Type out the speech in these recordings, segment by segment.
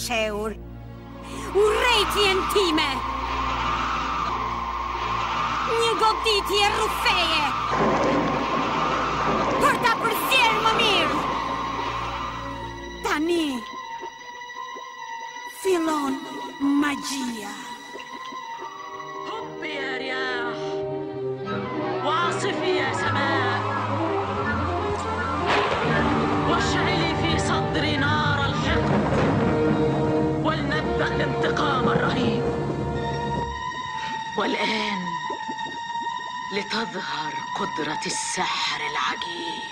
Seur. Ureitien time! Nie goditi e rufeie! Porta për sjerë më mirë! Tani, fillon magjia. هبي يا رياح واعصفي يا سماء واشعلي في صدري نار الحقد ولنبدأ الانتقام الرهيب. والآن لتظهر قدرة السحر العجيب.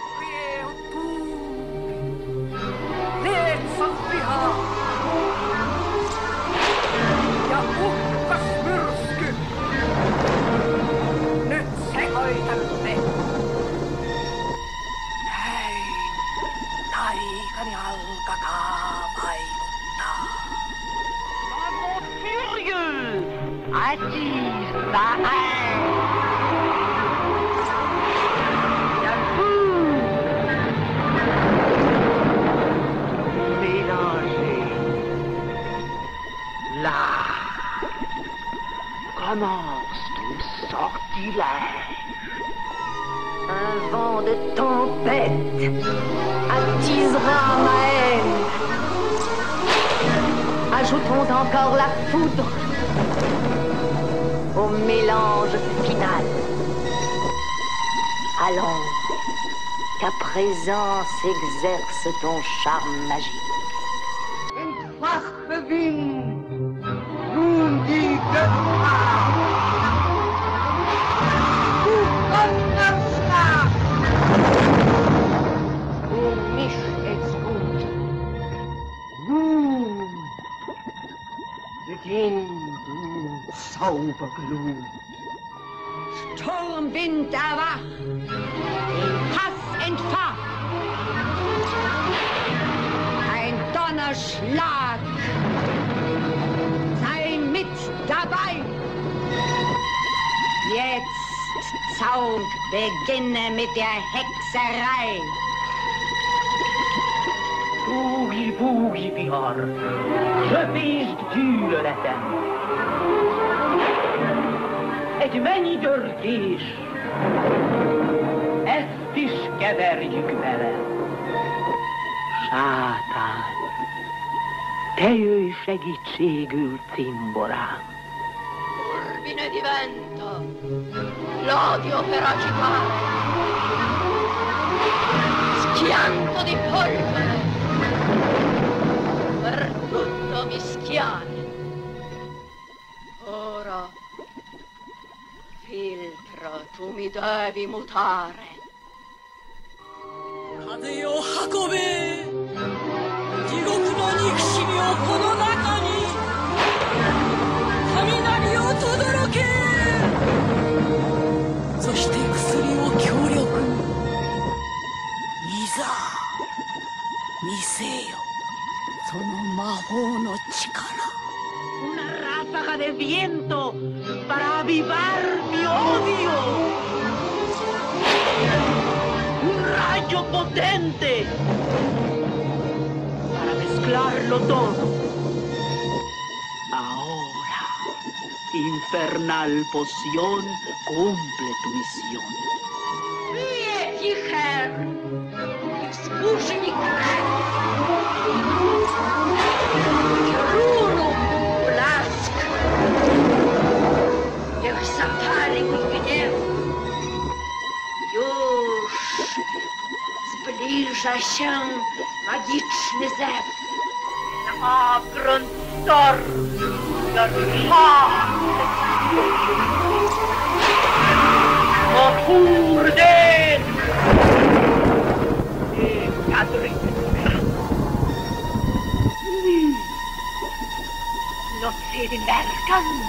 Aikani alkakaa vaikuttaa. Mon furieux, attise ta haine. La foule mélangée. Là commence ton sortilège. Un vent de tempête attisera ma haine. Ajoutons encore la foudre au mélange final. Allons, qu'à présent s'exerce ton charme magique. Entfache Wind, nun die Gefahr. Du Donnerschlag! Für mich ist gut. Nun beginn du Zauberglut. Sturmwind erwacht, den Hass entfacht. Ein Donnerschlag, sei mit dabei. Jetzt, Zaun, beginne mit der Hexerei. Boogie, boogie, Bihar, je vise du le latin. Egy mennyi is, ezt is keverjük vele. Sátán, te jöjj segítségül cimborám. Turbine di vento, l'odio ferocità, schianto di polvere, per tutto mischiare. Ora, filtro, tu mi devi mutare. 風を運べ、地獄の憎しみをこの中に、雷を轟け。そして薬を強力に。いざ見せよその魔法の力。 Una ráfaga de viento para avivar mi odio. Un rayo potente para mezclarlo todo. Ahora, infernal poción, cumple tu misión. Wiechticher, spóźnik krew. Runu, blask. Niech zapali mój gniew. Już zbliża się magiczny zew. Na grunt storm, Moturden! No se demercan.